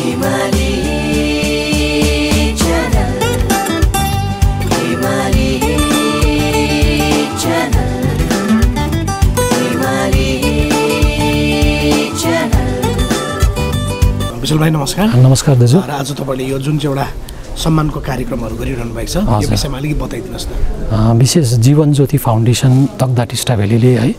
विशाल भाइ नमस्कार। नमस्कार दाजु। र आज तपाईले यो जुन चाहिँ एउटा सम्मानको कार्यक्रमहरू गरिरहनु भएको छ यो विषयमा अलिकति बताइदिनुहोस् न। विशेष जीवन ज्योति फाउन्डेसन तकदाह टिस्टा भ्यालीले है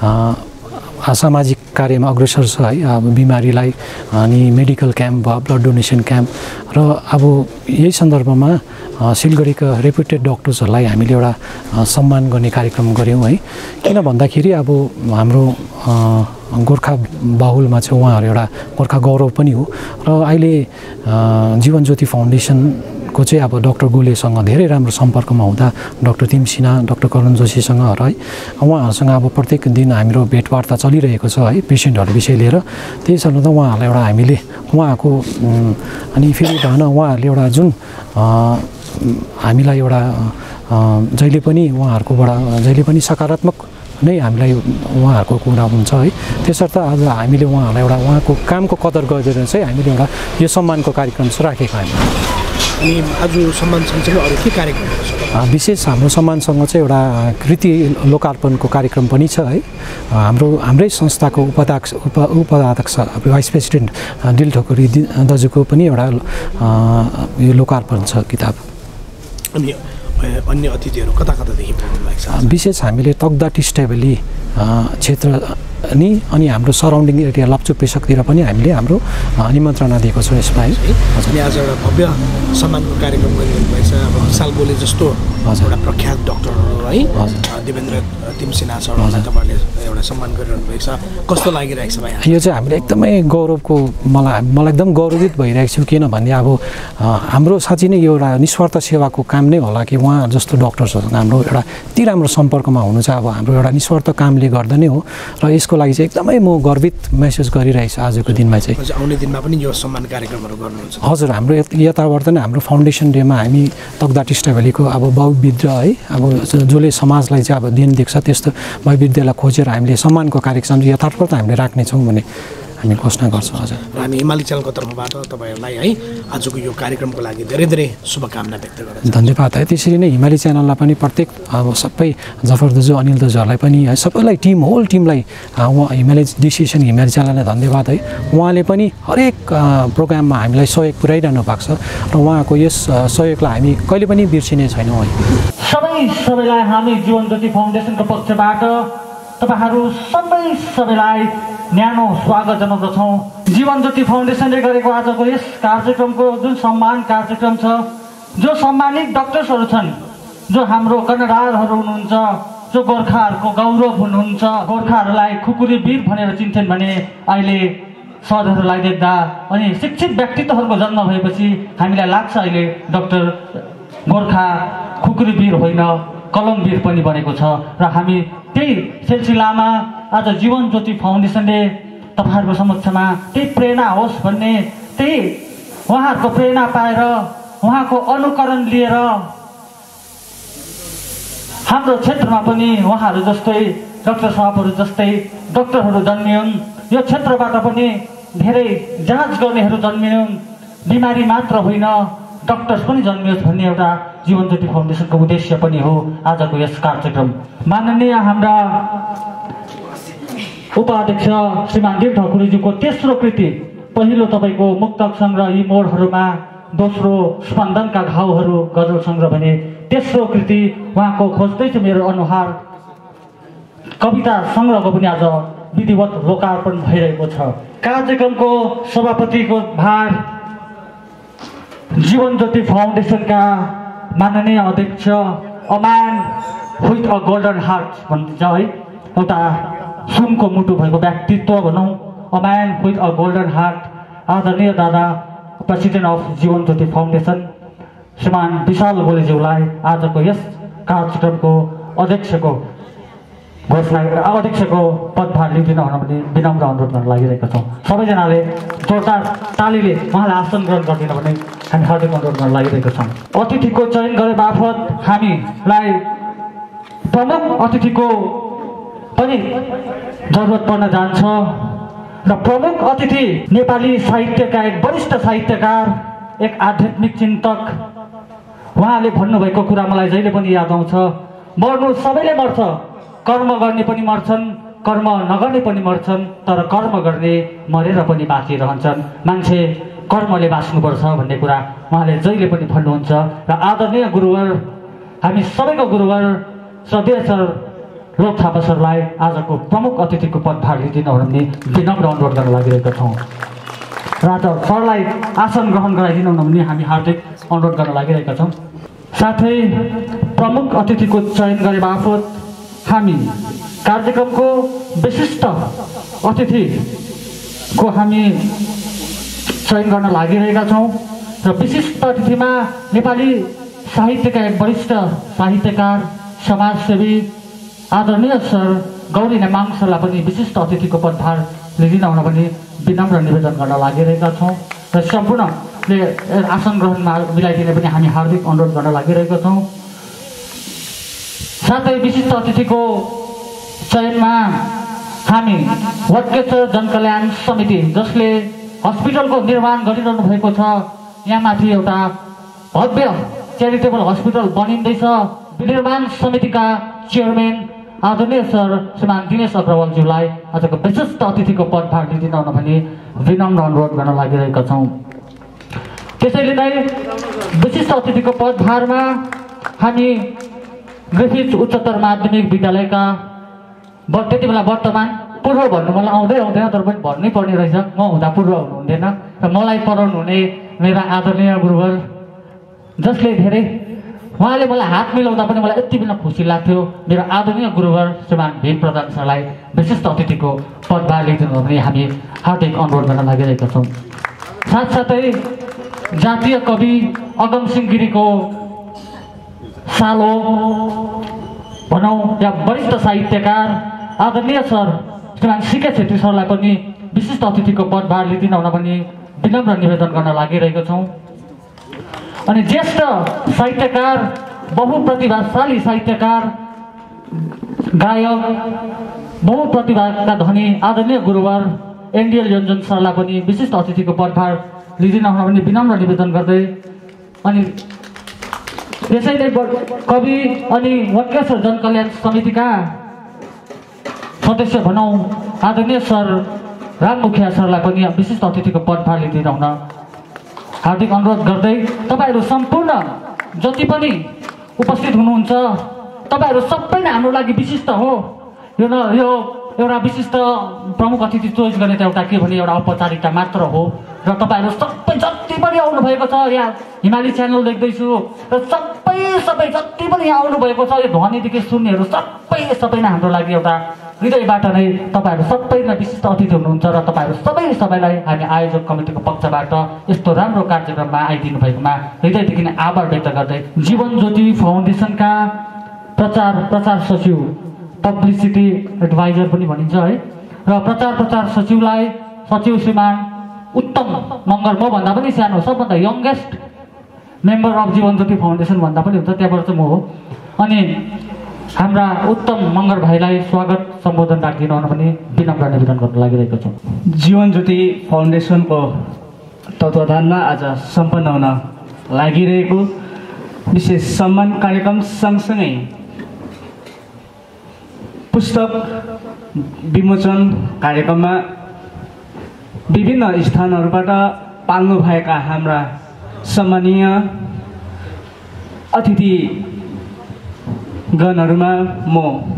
सामाजिक कार्यमा अग्रसर छ है। अब बिमारीलाई अनि मेडिकल क्याम्प भयो, ब्लड डोनेसन क्याम्प र अब यही सन्दर्भमा सिलगढीका रेपुटेड डक्टर्सहरूलाई हामीले एउटा सम्मान गर्ने कार्यक्रम गऱ्यौँ है। किन भन्दाखेरि अब हाम्रो गोर्खा बाहुलमा चाहिँ उहाँहरू एउटा गोर्खा गौरव पनि हो र अहिले जीवन ज्योति फाउन्डेसनको चाहिँ अब डाक्टर गोलेसँग धेरै राम्रो सम्पर्कमा हुँदा डाक्टर तिम सिन्हा, डाक्टर करण जोशीसँग है उहाँहरूसँग अब प्रत्येक दिन हाम्रो भेटवार्ता चलिरहेको छ है पेसेन्टहरू विषय लिएर। त्यही कारण त उहाँहरूलाई एउटा हामीले उहाँको अनि फेरि भएन उहाँहरूले एउटा जुन हामीलाई एउटा जहिले पनि उहाँहरूकोबाट जहिले पनि सकारात्मक नै हामीलाई उहाँहरूको कुरा हुन्छ है। त्यसर्थ आज हामीले उहाँहरूलाई एउटा उहाँको कामको कदर गरेर चाहिँ हामीले एउटा यो सम्मानको कार्यक्रम चाहिँ राखेको हामी। अनि आज सम्मान सँगसँगै अरू के कार्यक्रमहरू छ? विशेष हाम्रो सम्मानसँग चाहिँ एउटा कृति लोकार्पणको कार्यक्रम पनि छ है। हाम्रै संस्थाको उपाध्यक्ष भाइस प्रेसिडेन्ट दिल ठकुरी दाजुको पनि एउटा यो लोकार्पण छ किताब। अनि अन्य अतिथिहरू कता कतादेखि पुग्नु भएको छ? विशेष हामीले तकदाह टिस्टा भ्याली क्षेत्र अनि हाम्रो सराउन्डिङ एरिया लप्चु पेसकतिर पनि हामीले हाम्रो निमन्त्रणा दिएको छौँ यसमा है। अनि आज एउटा भव्य सम्मानको कार्यक्रम गरिरहनु भएको छ। अब विशाल गोले जस्तो एउटा प्रख्यात डक्टरहरू है देवेन्द्र तिम सिन्हा सरलाई तपाईँले एउटा सम्मान गरिरहनु भएको छ, कस्तो लागिरहेको छ भाइ? यो चाहिँ हामीले एकदमै गौरवको मलाई एकदम गौरवित भइरहेको छु। किनभने अब हाम्रो साँच्चै नै यो एउटा निस्वार्थ सेवाको काम नै होला कि उहाँ जस्तो डक्टर्ससँग हाम्रो एउटा यति राम्रो सम्पर्कमा हुनु चाहिँ अब हाम्रो एउटा निस्वार्थ कामले गर्दा नै हो र यसको लागि चाहिँ एकदमै म गर्वित महसुस गरिरहेको छु आजको दिनमा चाहिँ। आउने दिनमा पनि यो सम्मान कार्यक्रमहरू गर्नुहुन्छ? हजुर, हाम्रो यताबाट नै हाम्रो फाउन्डेसन डेमा हामी तकदाह टिस्टा भ्यालीको अब बहुविध है अब जसले समाजलाई चाहिँ अब देन देख्छ त्यस्तो बहुविधलाई खोजेर हामीले सम्मानको कार्यक्रम यथार्थ हामीले राख्नेछौँ भने हामी घोषणा गर्छौँ। हजुर, हामी हिमाली च्यानलको तर्फबाट तपाईँहरूलाई है आजको यो कार्यक्रमको लागि धेरै धेरै शुभकामना व्यक्त गर्छौँ। धन्यवाद है। त्यसरी नै हिमाली च्यानललाई पनि प्रत्येक अब सबै जफर दाजु, अनिल दाजुहरूलाई पनि है सबैलाई होल टिमलाई उहाँ हिमाली डिसिसन हिमाली च्यानललाई धन्यवाद है। उहाँले पनि हरेक प्रोग्राममा हामीलाई सहयोग पुर्याइरहनु भएको छ र उहाँको यस सहयोगलाई हामी कहिले पनि बिर्सिने छैनौँ है। सबैलाई हामी जीवन ज्योति फाउन्डेसनको पक्षबाट तपाईहरू सबैलाई न्यानो स्वागत जनाउँदछौँ। जीवन ज्योति फाउन्डेसनले गरेको आजको यस कार्यक्रमको जुन सम्मान कार्यक्रम छ, जो सम्मानित डक्टर्सहरू छन्, जो हाम्रो कर्णधारहरू हुनुहुन्छ, जो गोर्खाहरूको गौरव हुनुहुन्छ, गोर्खाहरूलाई खुकुरी वीर भनेर चिन्छन् भने अहिले सरहरूलाई देख्दा अनि शिक्षित व्यक्तित्वहरूको जन्म भएपछि हामीलाई लाग्छ अहिले डक्टर गोर्खा खुकुरी वीर होइन कलमवीर पनि बनेको छ। र हामी त्यही सिलसिलामा आज जीवन ज्योति फाउन्डेसनले तपाईँहरूको समक्षमा त्यही प्रेरणा होस् भन्ने, त्यही उहाँहरूको प्रेरणा पाएर उहाँको अनुकरण लिएर हाम्रो क्षेत्रमा पनि उहाँहरू जस्तै डाक्टर साहबहरू जस्तै डक्टरहरू जन्मियुन्। यो क्षेत्रबाट पनि धेरै जाँच गर्नेहरू जन्मियुन्। बिमारी मात्र होइन डक्टर्स पनि जन्मियोस् भन्ने एउटा जीवन ज्योति फाउन्डेसनको उद्देश्य पनि हो आजको यस कार्यक्रम। माननीय हाम्रा उपाध्यक्ष श्रीमान दिल ठकुरीज्यूको तेस्रो कृति, पहिलो तपाईँको मुक्तक सङ्ग्रह यी मोडहरूमा, दोस्रो स्पन्दनका घाउहरू गजल सङ्ग्रह भने तेस्रो कृति उहाँको खोज्दैछ मेरो अनुहार कविता सङ्ग्रहको पनि आज विधिवत लोकार्पण भइरहेको छ। कार्यक्रमको सभापतिको भार जीवन ज्योति फाउन्डेसनका माननीय अध्यक्ष a man with a golden heart भनिन्छ है, एउटा सुनको मुटु भएको व्यक्तित्व भनौँ, a man with a golden heart आदरणीय दादा president of Jeevan Jyoti foundation श्रीमान विशाल गोलेज्यूलाई आजको यस कार्यक्रमको अध्यक्षको पदभार लिइदिन भने विनम्र अनुरोध गर्न लागिरहेका छौँ। सबैजनाले जोरदार तालीले उहाँलाई आसन ग्रहण गरिदिन भने हामी हार्दिक अनुरोध गर्न लागिरहेका छौँ। अतिथिको चयन गरे बापत हामीलाई प्रमुख अतिथिको पनि जरुरत पर्न जान्छ। र प्रमुख अतिथि नेपाली साहित्यका एक वरिष्ठ साहित्यकार, एक आध्यात्मिक चिन्तक, उहाँले भन्नुभएको कुरा मलाई जहिले पनि याद आउँछ। मर्नु सबैले मर्छ, कर्म गर्ने पनि मर्छन्, कर्म नगर्ने पनि मर्छन्, तर कर्म गर्ने मरेर पनि बाँचिरहन्छन्। मान्छे कर्मले बाँच्नुपर्छ भन्ने कुरा उहाँले जहिले पनि भन्नुहुन्छ। र आदरणीय गुरुवर, हामी सबैको गुरुवर श्रद्धेय सर लोक थापा सरलाई आजको प्रमुख अतिथिको पदभार लिइदिनु भन्ने विनम्र अनुरोध गर्न लागिरहेका छौँ। र आज सरलाई आसन ग्रहण गराइदिनु भन्ने हामी हार्दिक अनुरोध गर्न लागिरहेका छौँ। साथै प्रमुख अतिथिको चयन गरे बापत हामी कार्यक्रमको विशिष्ट अतिथिको हामी चयन गर्न लागिरहेका छौँ। र विशिष्ट अतिथिमा नेपाली साहित्यका एक वरिष्ठ साहित्यकार, समाजसेवी आदरणीय सर गौरी नेमाङ सरलाई पनि विशिष्ट अतिथिको पदभार लिइदिन हुन पनि विनम्र निवेदन गर्न लागिरहेका छौँ। र सम्पूर्णले आसन ग्रहणमा मिलाइदिने पनि हामी हार्दिक अनुरोध गर्न लागिरहेका छौँ। साथै विशिष्ट अतिथिको चयनमा हामी वटकेश्वर जनकल्याण समिति, जसले हस्पिटलको निर्माण गरिरहनु भएको छ, यहाँ माथि एउटा भव्य च्यारिटेबल हस्पिटल बनिँदैछ, विनिर्माण समितिका चेयरम्यान आदरणीय सर श्रीमान दिनेश अग्रवालज्यूलाई आजको विशिष्ट अतिथिको पदभार लिइदिन हुन भनी विनम्र अनुरोध गर्न लागिरहेका छौँ। त्यसैले नै विशिष्ट अतिथिको पदभारमा हामी ग्रिफिथ उच्चतर माध्यमिक विद्यालयका त्यति बेला वर्तमान पूर्व भन्नु मलाई आउँदैन, तर पनि भन्नै पर्ने रहेछ, म हुँदा पूर्व हुनुहुँदैन। र मलाई पढाउनु हुने मेरा आदरणीय गुरुवर, जसले धेरै उहाँले मलाई हात मिलाउँदा पनि मलाई यति बेला खुसी लाग्थ्यो, मेरो आदरणीय गुरुवर श्रीमान भीम प्रधान सरलाई विशिष्ट अतिथिको पदभार लिइदिनु भने हामी हार्दिक अनुरोध गर्न लागिरहेका छौँ। साथसाथै जातीय कवि अगमसिंह गिरीको सालो भनौँ या वरिष्ठ साहित्यकार आदरणीय सर श्रीमान सिके छेत्री सरलाई पनि विशिष्ट अतिथिको पदभार लिइदिन हुन पनि विनम्र निवेदन गर्न लागिरहेका छौँ। अनि ज्येष्ठ साहित्यकार, बहुप्रतिभाशाली साहित्यकार, गायक, बहुप्रतिभाका धनी आदरणीय गुरुवर एनडीएल योन्जन सरलाई पनि विशिष्ट अतिथिको पदभार लिइदिन हुन पनि विनम्र निवेदन गर्दै, अनि त्यसैले कवि अनि वटकेश्वर जनकल्याण समितिका सदस्य भनौँ आदरणीय सर राम मुखिया सरलाई पनि विशिष्ट अतिथिको पदभार लिइदिन हुन हार्दिक अनुरोध गर्दै, तपाईँहरू सम्पूर्ण जति पनि उपस्थित हुनुहुन्छ, तपाईँहरू सबै नै हाम्रो लागि विशिष्ट हो। यो एउटा विशिष्ट प्रमुख अतिथि चोइस गर्ने त एउटा के भने एउटा औपचारिकता मात्र हो। र तपाईँहरू सबै जति पनि आउनुभएको छ, यहाँ हिमाली च्यानल देख्दैछु, र सबै जति पनि यहाँ आउनुभएको छ, यो ध्वनिदेखि सुन्नेहरू सबै नै हाम्रो लागि एउटा हृदयबाट नै तपाईँहरू सबै नै विशिष्ट अतिथि हुनुहुन्छ। र तपाईँहरू सबैलाई हामी आयोजक कमिटीको पक्षबाट यस्तो राम्रो कार्यक्रममा आइदिनु भएकोमा हृदयदेखि नै आभार व्यक्त गर्दै, जीवन ज्योति फाउन्डेसनका प्रचार सचिव, पब्लिसिटी एडभाइजर पनि भनिन्छ है, र प्रचार सचिवलाई सचिव श्रीमान उत्तम मगर, म भन्दा पनि सानो, सबभन्दा youngest member of Jeevan Jyoti foundation भन्दा पनि हुन्छ, त्यहाँबाट चाहिँ म हो। अनि हाम्रा उत्तम मगर भाइलाई स्वागत सम्बोधन राखिदिनु हुन पनि विनम्र निवेदन गर्न लागिरहेको छु। जीवन ज्योति फाउन्डेसनको तत्वावधानमा आज सम्पन्न हुन लागिरहेको विशेष सम्मान कार्यक्रम सँगसँगै पुस्तक विमोचन कार्यक्रममा विभिन्न स्थानहरूबाट पाल्नुभएका हाम्रा सम्मानीय अतिथिगणहरूमा म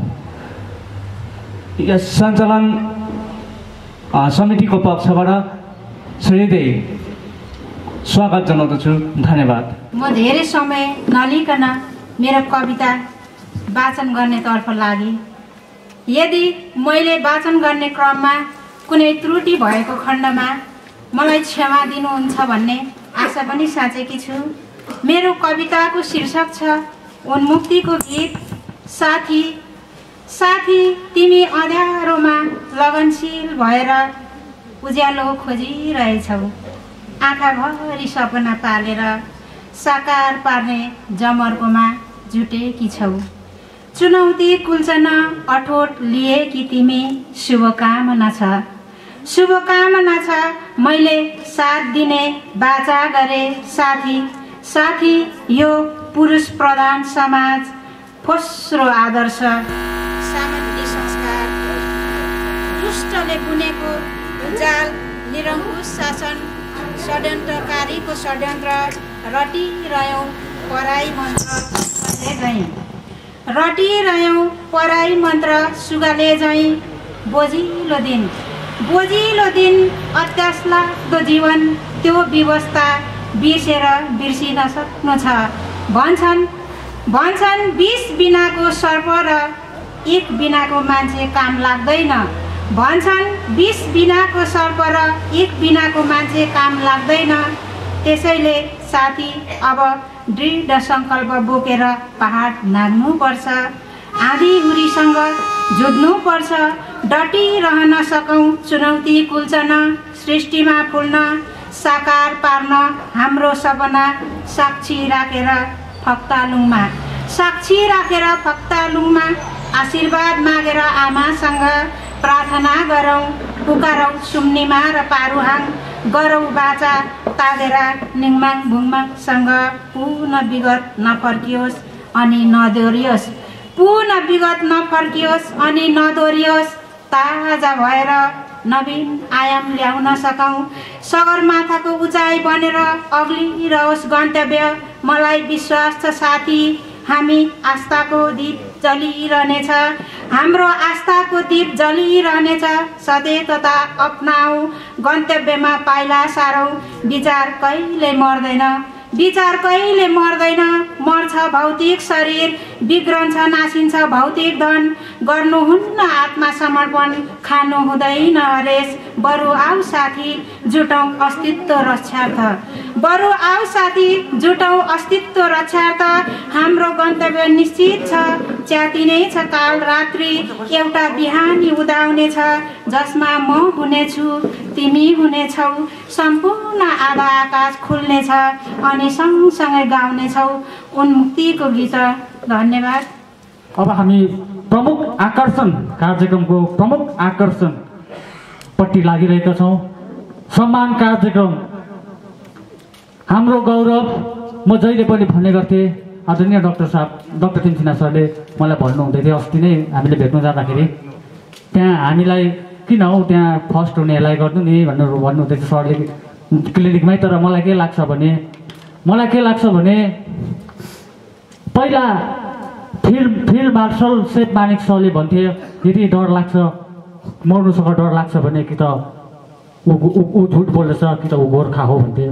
यस सञ्चालन समितिको पक्षबाट हृदय स्वागत जनाउँदछु। धन्यवाद। म धेरै समय नलिकन मेरो कविता वाचन गर्नेतर्फ लागे। यदि मैले वाचन गर्ने क्रममा कुनै त्रुटि भएको खण्डमा मलाई क्षमा दिनुहुन्छ भन्ने आशा पनि साँचेकी छु। मेरो कविताको शीर्षक छ उन्मुक्तिको गीत। साथी साथी तिमी अँध्यारोमा लगनशील भएर उज्यालो खोजिरहेछौ, आँखाभरि सपना पालेर साकार पार्ने जमर्कोमा जुटेकी छौ। चुनौती कुल्चन अठोट लिएकी तिमी, शुभकामना छ शुभकामना छ मैले साथ दिने बाचा गरे साथी यो पुरुष प्रधान समाज फोस्रो आदर्श सामन्ती संस्कार दुष्टले बुनेको जाल निरङ्कुश शासन षड्यन्त्रकारीको षड्यन्त्र रटिरह्यौँ पराई मन्त्र सुगाले झैँ बोझिलो दिन अत्यासलाग्दो जीवन त्यो व्यवस्था बिर्सिन सक्नु छ भन्छन् 20 बिनाको सर्प र 1 बिनाको मान्छे काम लाग्दैन भन्छन् 20 बिनाको सर्प र 1 बिनाको मान्छे काम लाग्दैन। त्यसैले साथी अब दृढ सङ्कल्प बोकेर पहाड नाग्नुपर्छ आँधीहुरीसँग जुझ्नुपर्छ डटिरहन सकौँ चुनौती कुल्चन सृष्टिमा फुल्न साकार पार्न हाम्रो सपना साक्षी राखेर फक्तालुङमा आशीर्वाद मागेर आमासँग प्रार्थना गरौँ पुकारौँ सुम्निमा र पारुहाङ गरौँ बाचा तादेर निङमाङ भुङमाङसँग पुनः विगत नफर्कियोस् अनि नदोरियोस् ताजा भएर नवीन आयाम ल्याउन सकौँ सगरमाथाको उचाइ बनेर अग्लिरहोस् गन्तव्य मलाई विश्वास छ साथी हामी आस्थाको दीप जलिरहनेछ हाम्रो आस्थाको दीप जलिरहनेछ सचेतता अपनाऊ गन्तव्यमा पाइला सारौँ विचार कहिले मर्दैन मर्छ भौतिक शरीर बिग्रन्छ नासिन्छ भौतिक धन गर्नुहुन्न आत्मा समर्पण खानु हुँदैन हरेस बरु आऊ साथी जुटौँ अस्तित्व रक्षार्थ हाम्रो गन्तव्य निश्चित छ च्यातिनै छ काल रात्रि एउटा बिहानी उदाउनेछ जसमा म हुनेछु तिमी हुनेछौ सम्पूर्ण आधा आकाश खुल्नेछ अनि सँगसँगै गाउनेछौ उन्मुक्तिको गीत। धन्यवाद। अब हामी प्रमुख आकर्षण कार्यक्रमको प्रमुख आकर्षण पट्टि लागिरहेका छौँ। सम्मान कार्यक्रम हाम्रो गौरव। म जहिले पनि भन्ने गर्थेँ आदरणीय डाक्टर तिमसिना सरले मलाई भन्नुहुँदै थियो अस्ति नै हामीले भेट्नु जाँदाखेरि त्यहाँ हामीलाई किन हौ त्यहाँ फर्स्ट हुनेहरूलाई गर्नु नि भनेर भन्नुहुँदै थियो सरले क्लिनिकमै। तर मलाई के लाग्छ भने पहिला फिल्ड मार्शल सेप मानिक सरले भन्थे यदि डर लाग्छ मर्नुसँग डर लाग्छ भने कि त ऊ झुट बोल्दैछ कि त ऊ गोर्खा हो भन्थे।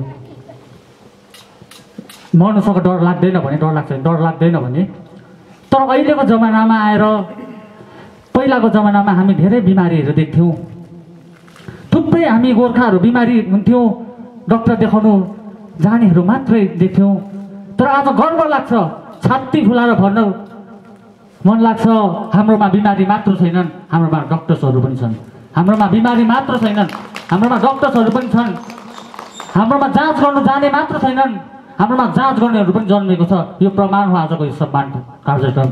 मर्नुसँग डर लाग्दैन भने तर अहिलेको जमानामा आएर पहिलाको जमानामा हामी धेरै बिमारीहरू देख्थ्यौँ। थुप्रै हामी गोर्खाहरू बिमारी हुन्थ्यौँ डक्टर देखाउनु जानेहरू मात्रै देख्थ्यौँ। तर आज गर्व लाग्छ छाती फुलाएर भन्न मन लाग्छ हाम्रोमा बिमारी मात्र छैनन् हाम्रोमा डक्टर्सहरू पनि छन्। हाम्रोमा बिमारी मात्र छैनन् हाम्रोमा डक्टर्सहरू पनि छन्। हाम्रोमा जाँच गर्नु जाने मात्र छैनन् हाम्रोमा जाँच गर्नेहरू पनि जन्मेको छ। यो प्रमाण हो आजको यो सम्मान कार्यक्रम।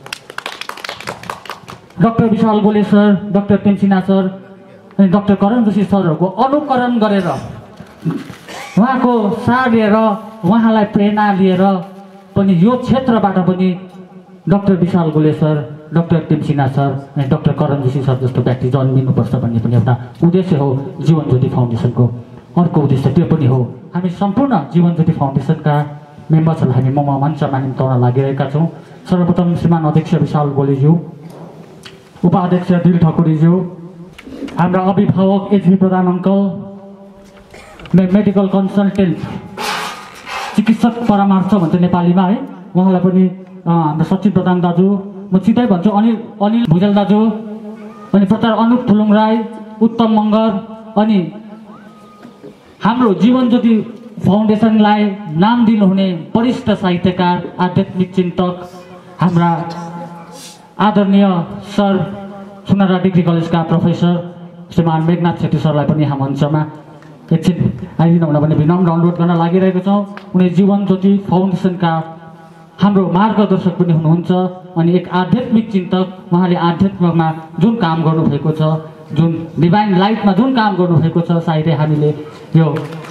Doctor Vishal Gole sir doctor Timsina sir अनि डाक्टर करण जोशी सरहरूको अनुकरण गरेर उहाँको सार लिएर उहाँलाई प्रेरणा लिएर पनि यो क्षेत्रबाट पनि doctor Vishal Gole sir doctor Timsina sir अनि डाक्टर करण जोशी सर जस्तो व्यक्ति जन्मिनुपर्छ भन्ने पनि एउटा उद्देश्य हो जीवन ज्योति फाउन्डेसनको। अर्को उद्देश्य त्यो पनि हो हामी सम्पूर्ण जीवन ज्योति फाउन्डेसनका मेम्बर्सहरूलाई हामी मञ्चमा निम्ताउन लागिरहेका छौँ। सर्वप्रथम श्रीमान अध्यक्ष विशाल गोलेज्यू, उपाध्यक्ष दिल ठकुरीज्यू, हाम्रा अभिभावक HB Pradhan uncle, medical consultant चिकित्सक परामर्श भन्छ नेपालीमा है उहाँलाई पनि हाम्रो सचिन प्रधान दाजु, म सिधै भन्छु अनिल भुजेल दाजु, अनि प्रचार अनुप थुलुङ राई, उत्तम मङ्गर, अनि हाम्रो जीवन ज्योति फाउन्डेसनलाई नाम दिनुहुने वरिष्ठ साहित्यकार आध्यात्मिक चिन्तक हाम्रा आदरणीय सर सुनारा डिग्री कलेजका प्रोफेसर श्रीमान मेघनाथ छेत्री सरलाई पनि हामी मञ्चमा एकछिन आइदिनु हुन पनि विनम्र अनुरोध गर्न लागिरहेको छौँ। उनी जीवन ज्योति फाउन्डेसनका हाम्रो मार्गदर्शक पनि हुनुहुन्छ अनि एक आध्यात्मिक चिन्तक। उहाँले आध्यात्ममा जुन काम गर्नुभएको छ जुन डिभाइन लाइटमा जुन काम गर्नुभएको छ सायदै हामीले यो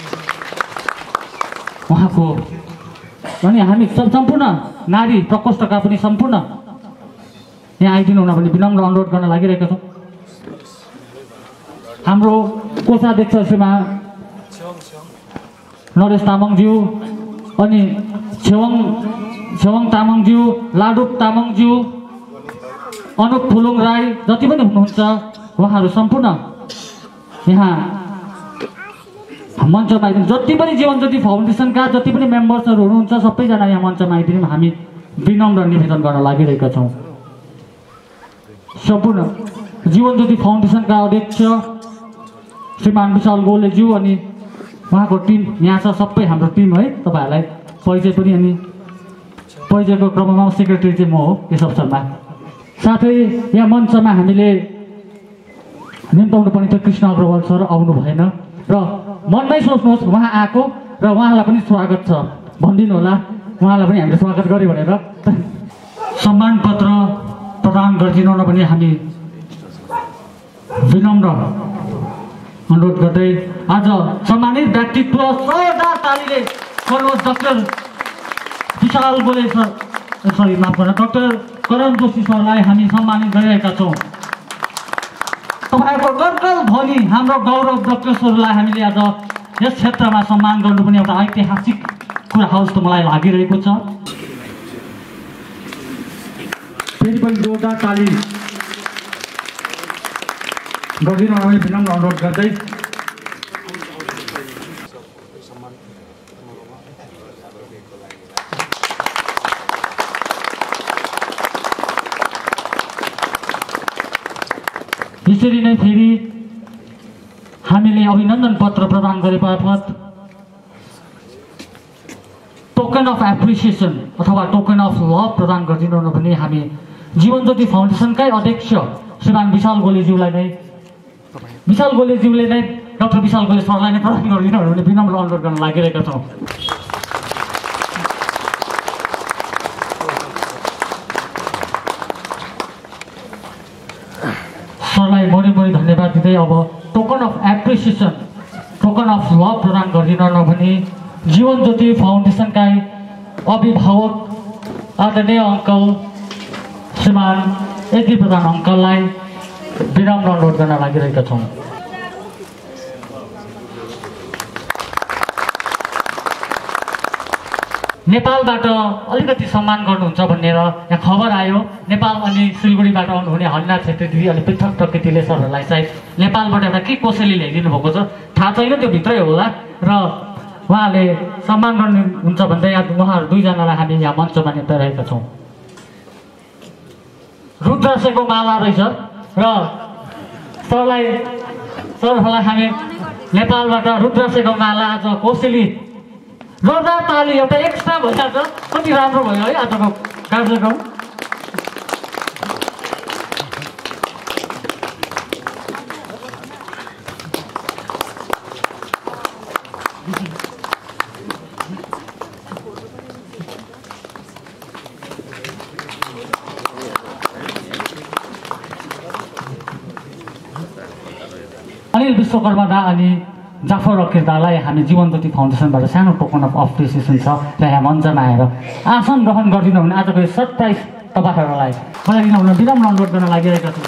उहाँको अनि हामी सम्पूर्ण नारी प्रकोष्ठका पनि सम्पूर्ण यहाँ आइदिनु हुन पनि विनम्र अनुरोध गर्न लागिरहेका छौँ। हाम्रो कोषाध्यक्ष श्रीमान नरेश तामाङज्यू अनि छेवाङ तामाङज्यू, लाडुप तामाङज्यू, अनुप फुलुङ राई जति पनि हुनुहुन्छ उहाँहरू सम्पूर्ण यहाँ मञ्चमा आइदिनु। जति पनि जीवन ज्योति फाउन्डेसनका जति पनि मेम्बर्सहरू हुनुहुन्छ सबैजना यहाँ मञ्चमा आइदिनु हामी विनम्र निवेदन गर्न लागिरहेका छौँ। सम्पूर्ण जीवन ज्योति फाउन्डेसनका अध्यक्ष श्रीमान विशाल गोलेज्यू अनि उहाँको टिम यहाँ छ, सबै हाम्रो टिम है। तपाईँहरूलाई परिचय पनि अनि परिचयको क्रममा सेक्रेटरी चाहिँ म हो यस अवसरमा। साथै यहाँ मञ्चमा हामीले निम्ताउनु पर्ने थियो कृष्ण अग्रवाल सर, आउनु भएन र मनमै सोच्नुहोस् उहाँ आएको र उहाँलाई पनि स्वागत छ भनिदिनु होला, उहाँलाई पनि हामीले स्वागत गऱ्यो भनेर। सम्मान पत्र प्रदान गरिदिनु पनि हामी विनम्र अनुरोध गर्दै आज सम्मानित व्यक्तित्व जोरदार तालीले गर्नुहोस् doctor Vishal Gole sir, sorry माफ गर्नु, डाक्टर करण जोशी सरलाई हामी सम्मानित गरिरहेका छौँ। तपाईँको गर्गल ध्वनि हाम्रो गौरव डाक्टर सरलाई हामीले आज यस क्षेत्रमा सम्मान गर्नु पनि एउटा ऐतिहासिक कुरा हो जस्तो मलाई लागिरहेको छ। फेरि पनि जोरदार ताली गरिदिनु भने विनम्र अनुरोध गर्दै यसरी नै फेरि हामीले अभिनन्दन पत्र प्रदान गरे बापत टोकन अफ एप्रिसिएसन अथवा टोकन अफ लभ प्रदान गरिदिनु भने हामी जीवन ज्योति फाउन्डेसनकै अध्यक्ष श्रीमान विशाल गोलेज्यूले नै डाक्टर विशाल गोले सरलाई नै प्रदान गरिदिनु भने विनम्र अनुरोध गर्न लागिरहेका छौँ। सरलाई मरी धन्यवाद दिँदै अब token of appreciation token of love प्रदान गरिदिनु भने जीवन ज्योति फाउन्डेसनका अभिभावक आदरणीय अङ्कल श्रीमान एजी प्रधान अङ्कललाई विनम्र अनुरोध गर्न लागिरहेका छौँ। नेपालबाट अलिकति सम्मान गर्नुहुन्छ भनेर यहाँ खबर आयो। नेपाल अनि सिलगढीबाट आउनुहुने हरिनाथ छेत्री दिदी अनि पृथक प्रकृतिले सरहरूलाई सायद नेपालबाट एउटा के कसैले ल्याइदिनु भएको छ थाहा छैन, त्यो भित्रै होला र उहाँले सम्मान गर्नुहुन्छ भन्दै उहाँहरू दुईजनालाई हामी यहाँ मञ्चमा निम्ताइरहेका छौँ। रुद्राक्षको माला रहेछ र सरहरूलाई हामी नेपालबाट रुद्राक्षको माला आज कोसेली जोरदार ताली एउटा एक्स्ट्रा भइहाल्छ। कति राम्रो भयो है आजको कार्यक्रम। अनिल विश्वकर्मा दा अनि जाफर अकिरदालाई हामी जीवन ज्योति फाउन्डेसनबाट सानो टोकन अफ अप्रिसिएसन छ र यहाँ मञ्चमा आएर आसन ग्रहण गरिदिनु भने आजको यो सरप्राइज तपाईँहरूलाई बनाइदिनु हुन विनम्र अनुरोध गर्न लागिरहेका छु।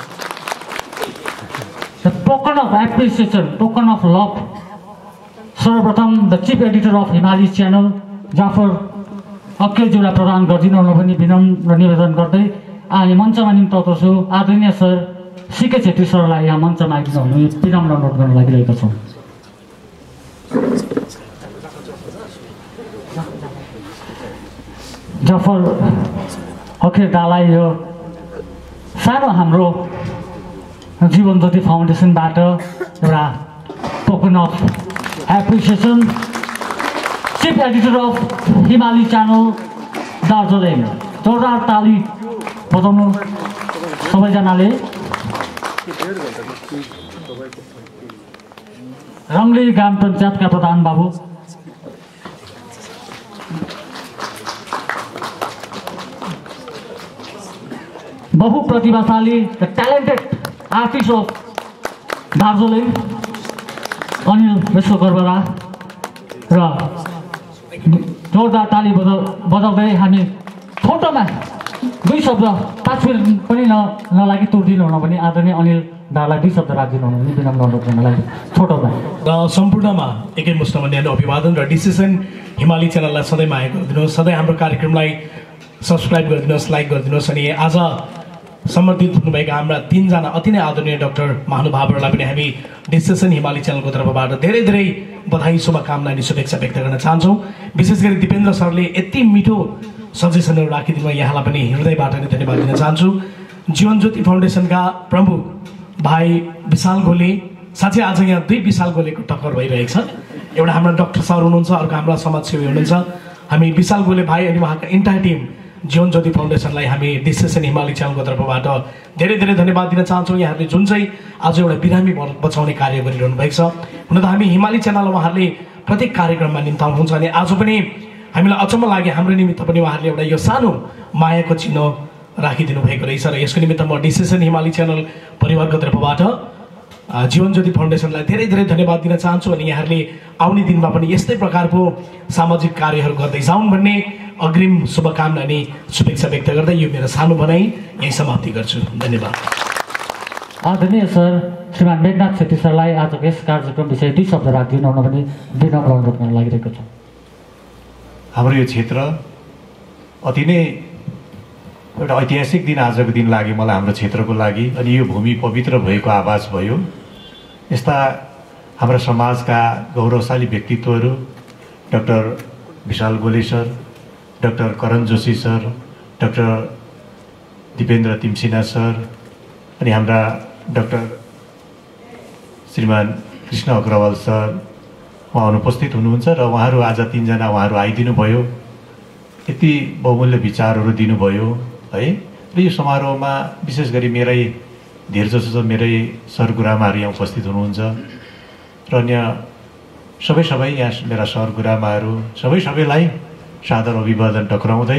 Token of appreciation token of love सर्वप्रथम the chief editor of Himali channel Jafar अकिरज्यूलाई प्रदान गरिदिनु हुन पनि विनम्र निवेदन गर्दै मञ्चमा निम्ताउँदछु आदरणीय सर सिके छेत्री सरलाई यहाँ मञ्चमा आइदिनु हुन विनम्र अनुरोध गर्न लागिरहेका छौँ। जाफर अकिरदालाई यो सानो हाम्रो जीवन ज्योति फाउन्डेसनबाट एउटा token of appreciation chief editor of Himali channel Darjeeling जोरदार ताली बजाउनु सबैजनाले। रङ्गली ग्राम पञ्चायतका प्रधान बाबु बहुप्रतिभाशाली the talented artist of Darjeeling Anil Vishwakarma र जोरदार ताली बजाउँदै हामी छोटोमा 2 शब्द 5 मिनट पनि नलागि तुर्दिनु हुन पनि आदरणीय अनिल दालाई 2 शब्द राखिदिनु हुन पनि विनम्र अनुरोध गर्नलाई छोटोमा र सम्पूर्णमा एकैमुष्टमा न्यानो अभिवादन र डिसिसन हिमाली च्यानललाई सधैँ माया गरिदिनुहोस्, सधैँ हाम्रो कार्यक्रमलाई सब्सक्राइब गरिदिनुहोस्, लाइक गरिदिनुहोस्। अनि आज समर्पित हुनुभएका हाम्रा 3 जना अति नै आदरणीय डाक्टर महानुभावहरूलाई पनि हामी डिसिसन हिमाली च्यानलको तर्फबाट धेरै धेरै बधाई, शुभकामना अनि शुभेच्छा व्यक्त गर्न चाहन्छौँ। विशेष गरी दिपेन्द्र सरले यति मिठो सजेसनहरू राखिदिनु, यहाँलाई पनि हृदयबाट नै धन्यवाद दिन चाहन्छु। जीवन ज्योति फाउन्डेसनका प्रमुख भाइ विशाल गोले, साथै आज यहाँ 2 विशाल गोलेको टक्कर भइरहेको छ। एउटा हाम्रो डाक्टर सर हुनुहुन्छ, अर्को हाम्रा समाजसेवी हुनुहुन्छ। हामी विशाल गोले भाइ अनि उहाँका इन्टायर टिम जीवन ज्योति फाउन्डेसनलाई हामी डिसिसन हिमाली च्यानलको तर्फबाट धेरै धेरै धन्यवाद दिन चाहन्छौँ। यहाँहरूले जुन चाहिँ आज एउटा बिरामी बचाउने कार्य गरिरहनु भएको छ। हुन त हामी हिमाली च्यानल उहाँहरूले प्रत्येक कार्यक्रममा निम्ताउनुहुन्छ अनि आज पनि हामीलाई अचम्म लाग्यो, हाम्रो निमित्त पनि उहाँहरूले एउटा यो सानो मायाको चिन्ह राखिदिनु भएको रहेछ र यसको निमित्त म डिसिसन हिमाली च्यानल परिवारको तर्फबाट जीवन ज्योति फाउन्डेसनलाई धेरै धेरै धन्यवाद दिन चाहन्छु। अनि यहाँहरूले आउने दिनमा पनि यस्तै प्रकारको सामाजिक कार्यहरू गर्दै जाउन् भन्ने अग्रिम शुभकामना अनि शुभेच्छा व्यक्त गर्दै यो मेरो सानो भनाइ यही समाप्ति गर्छु। धन्यवाद। आदरणीय सर श्रीमान मेघनाथ छेत्री सरलाई आजको यस कार्यक्रम विषय 2 शब्द राखिदिनु हुन पनि विनम्र अनुरोध गर्न लागिरहेको छ। हाम्रो यो क्षेत्र अति नै एउटा ऐतिहासिक दिन आजको दिन लाग्यो मलाई, हाम्रो क्षेत्रको लागि। अनि यो भूमि पवित्र भएको आवाज भयो। यस्ता हाम्रा समाजका गौरवशाली व्यक्तित्वहरू doctor Vishal Gole sir, doctor Karan Joshi sir, doctor Dipendra Timsina sir अनि हाम्रा डाक्टर श्रीमान कृष्ण अग्रवाल सर उहाँ अनुपस्थित हुनुहुन्छ र उहाँहरू आज 3 जना उहाँहरू आइदिनु भयो, यति बहुमूल्य विचारहरू दिनुभयो है। र यो समारोहमा विशेष गरी मेरै धेर जसो मेरै सरगुरुआमाहरू यहाँ उपस्थित हुनुहुन्छ र अन्य सबै यहाँ मेरा सरगुरुआमाहरू सबैलाई सादर अभिवादन टक्राउँदै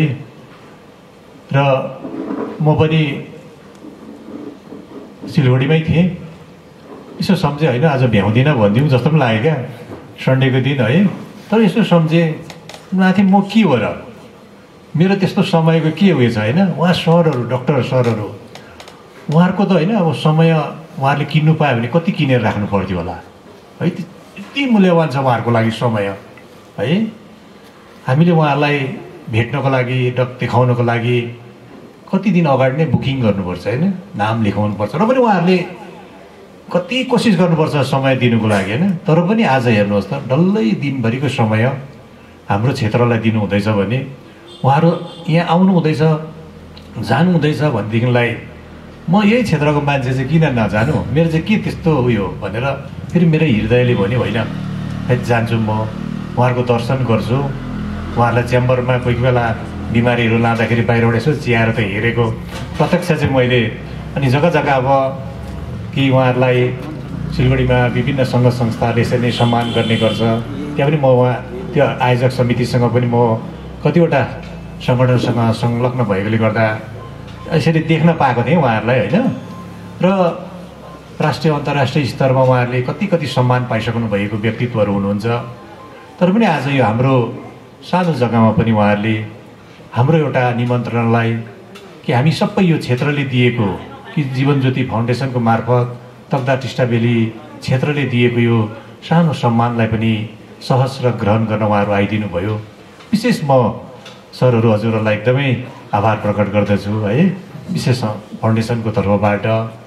र म पनि सिलगढीमै थिएँ। यसो सम्झेँ होइन, आज भ्याउँदिनँ भनिदिउँ जस्तो पनि लाग्यो क्या, सन्डेको दिन है। तर यसो सम्झेँ माथि म के हो र, मेरो त्यस्तो समयको के उयो छ होइन। उहाँ सरहरू, डाक्टर सरहरू उहाँहरूको त होइन अब समय उहाँहरूले किन्नु पायो भने कति किनेर राख्नु पर्थ्यो होला है। यति मूल्यवान छ उहाँहरूको लागि समय है। हामीले उहाँहरूलाई भेट्नको लागि, देखाउनको लागि कति दिन अगाडि नै बुकिङ गर्नुपर्छ होइन, नाम लेखाउनुपर्छ र पनि उहाँहरूले कति कोसिस गर्नुपर्छ समय दिनुको लागि होइन। तर पनि आज हेर्नुहोस् त, डल्लै दिनभरिको समय हाम्रो क्षेत्रलाई दिनु हुँदैछ भने उहाँहरू यहाँ आउनु हुँदैछ, जानु हुँदैछ भनेदेखिलाई म यही क्षेत्रको मान्छे चाहिँ किन नजानु, मेरो चाहिँ के त्यस्तो उयो भनेर फेरि मेरो हृदयले भन्यो होइन, जान्छु म उहाँहरूको दर्शन गर्छु। उहाँहरूलाई च्याम्बरमा कोही बेला बिमारीहरू लाँदाखेरि बाहिरबाट यसो चियाएर त हेरेको प्रत्यक्ष चाहिँ मैले। अनि जग्गा जग्गा अब कि उहाँहरूलाई सिलगढीमा विभिन्न सङ्घ संस्थाले यसरी नै सम्मान गर्ने गर्छ, त्यहाँ पनि म उहाँ त्यो आयोजक समितिसँग पनि म कतिवटा सङ्गठनसँग संलग्न भएकोले गर्दा यसरी देख्न पाएको थिएँ उहाँहरूलाई होइन। र राष्ट्रिय अन्तर्राष्ट्रिय स्तरमा उहाँहरूले कति सम्मान पाइसक्नु भएको व्यक्तित्वहरू हुनुहुन्छ। तर पनि आज यो हाम्रो सानो जग्गामा पनि उहाँहरूले हाम्रो एउटा निमन्त्रणालाई कि हामी सबै यो क्षेत्रले दिएको कि जीवन ज्योति फाउन्डेसनको मार्फत तकदाह टिस्टाबेली क्षेत्रले दिएको यो सानो सम्मानलाई पनि सहर्ष ग्रहण गर्न उहाँहरू आइदिनु भयो। विशेष म सरहरू हजुरहरूलाई एकदमै आभार प्रकट गर्दछु है, विशेष फाउन्डेसनको तर्फबाट।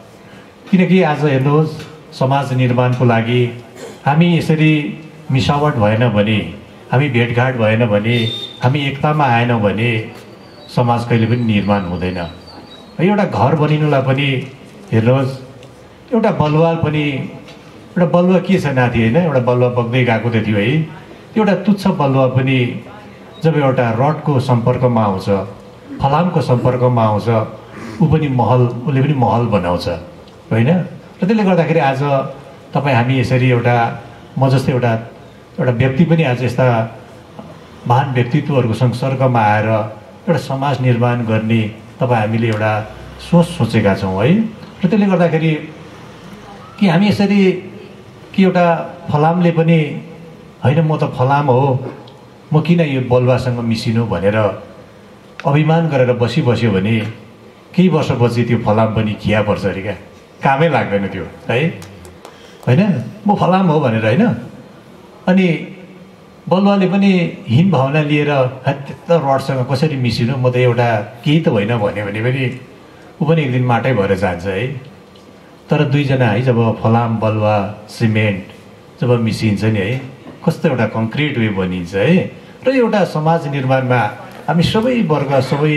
किनकि आज हेर्नुहोस्, समाज निर्माणको लागि हामी यसरी मिसावट भएन भने, हामी भेटघाट भएन भने, हामी एकतामा आएनौँ भने समाज कहिले पनि निर्माण हुँदैन। एउटा घर बनिनुलाई पनि हेर्नुहोस्, एउटा बलुवा पनि, एउटा बलुवा के छ नाति होइन, एउटा बलुवा बग्दै गएको त थियो है। एउटा तुच्छ बलुवा पनि जब एउटा रडको सम्पर्कमा आउँछ, फलामको सम्पर्कमा आउँछ, उसले पनि महल बनाउँछ होइन। र त्यसले गर्दाखेरि आज तपाईँ हामी यसरी एउटा म जस्तै एउटा व्यक्ति पनि आज यस्ता महान व्यक्तित्वहरूको संसर्गमा आएर एउटा समाज निर्माण गर्ने तपाईँ हामीले एउटा सोचेका छौँ है। र त्यसले गर्दाखेरि कि हामी यसरी कि एउटा फलामले पनि होइन म त फलाम हो, म किन यो बलुवासँग मिसिनु भनेर अभिमान गरेर बसिबस्यो भने केही वर्षपछि त्यो फलाम पनि खिया पर्छ अरे क्या, कामै लाग्दैन त्यो है, होइन म फलाम हो भनेर होइन। अनि बलुवाले पनि हीन भावना लिएर त्यस्तो रडसँग कसरी मिसिनु, म त एउटा केही त होइन भन्यो भने पनि ऊ पनि एक दिन माटै भएर जान्छ है। तर दुईजना है जब फलाम बलुवा सिमेन्ट जब मिसिन्छ नि है, कस्तो एउटा कङ्क्रिट वे बनिन्छ है। र एउटा समाज निर्माणमा हामी सबै वर्ग सबै